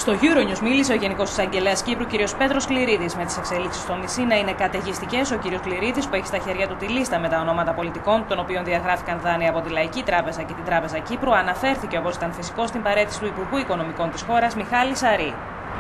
Στο Euronews μίλησε ο Γενικός Εισαγγελέας Κύπρου, κ. Πέτρος Κληρίδης. Με τις εξελίξεις στο νησί να είναι καταιγιστικές, ο κ. Κληρίδης, που έχει στα χέρια του τη λίστα με τα ονόματα πολιτικών, των οποίων διαγράφηκαν δάνεια από τη Λαϊκή Τράπεζα και την Τράπεζα Κύπρου, αναφέρθηκε, όπως ήταν φυσικό, στην παραίτηση του Υπουργού Οικονομικών της χώρας, Μιχάλη Σαρή.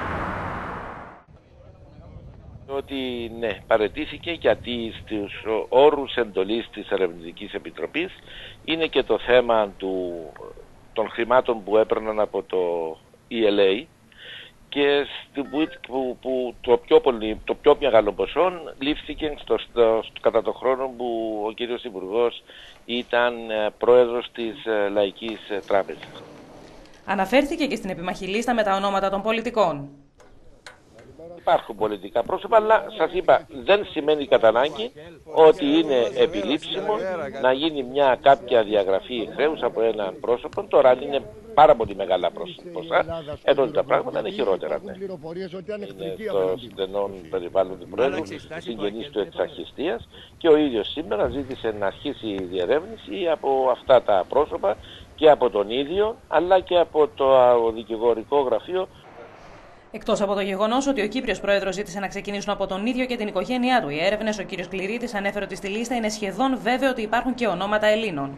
Ότι ναι, παραιτήθηκε γιατί στους όρους εντολής της Ερευνητικής Επιτροπής είναι και το θέμα των χρημάτων που έπαιρναν από το ELA και που το πιο μεγάλο ποσό λήφθηκε κατά το χρόνο που ο κύριος Υπουργός ήταν πρόεδρος της Λαϊκής Τράπεζας. Αναφέρθηκε και στην επιμαχή λίστα με τα ονόματα των πολιτικών. Υπάρχουν πολιτικά πρόσωπα, αλλά σας είπα, δεν σημαίνει κατά ανάγκη ότι είναι επιλήψιμο να γίνει μια κάποια διαγραφή χρέους από έναν πρόσωπο. Τώρα αν είναι πάρα πολύ μεγάλα ποσά, εδώ τα πράγματα είναι χειρότερα. Ναι. Είναι στο στενό περιβάλλον του Πρόεδρου, συγγενής του εξαρχιστίας, και ο ίδιος σήμερα ζήτησε να αρχίσει η διερεύνηση από αυτά τα πρόσωπα και από τον ίδιο, αλλά και από το δικηγορικό γραφείο. Εκτός από το γεγονός ότι ο Κύπριος Πρόεδρος ζήτησε να ξεκινήσουν από τον ίδιο και την οικογένειά του οι έρευνες, ο κ. Κληρίδης ανέφερε ότι στη λίστα είναι σχεδόν βέβαιο ότι υπάρχουν και ονόματα Ελλήνων.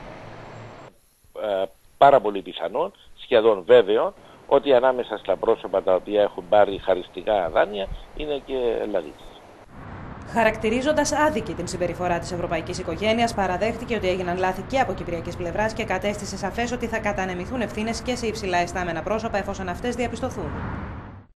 Πάρα πολύ πιθανόν, σχεδόν βέβαιο, ότι ανάμεσα στα πρόσωπα τα οποία έχουν πάρει χαριστικά δάνεια είναι και Ελλαδίτες. Χαρακτηρίζοντας άδικη την συμπεριφορά της ευρωπαϊκής οικογένειας, παραδέχτηκε ότι έγιναν λάθη και από κυπριακής πλευράς και κατέστησε σαφές ότι θα κατανεμηθούν ευθύνες και σε υψηλά ιστάμενα πρόσωπα εφόσον αυτές διαπιστωθούν.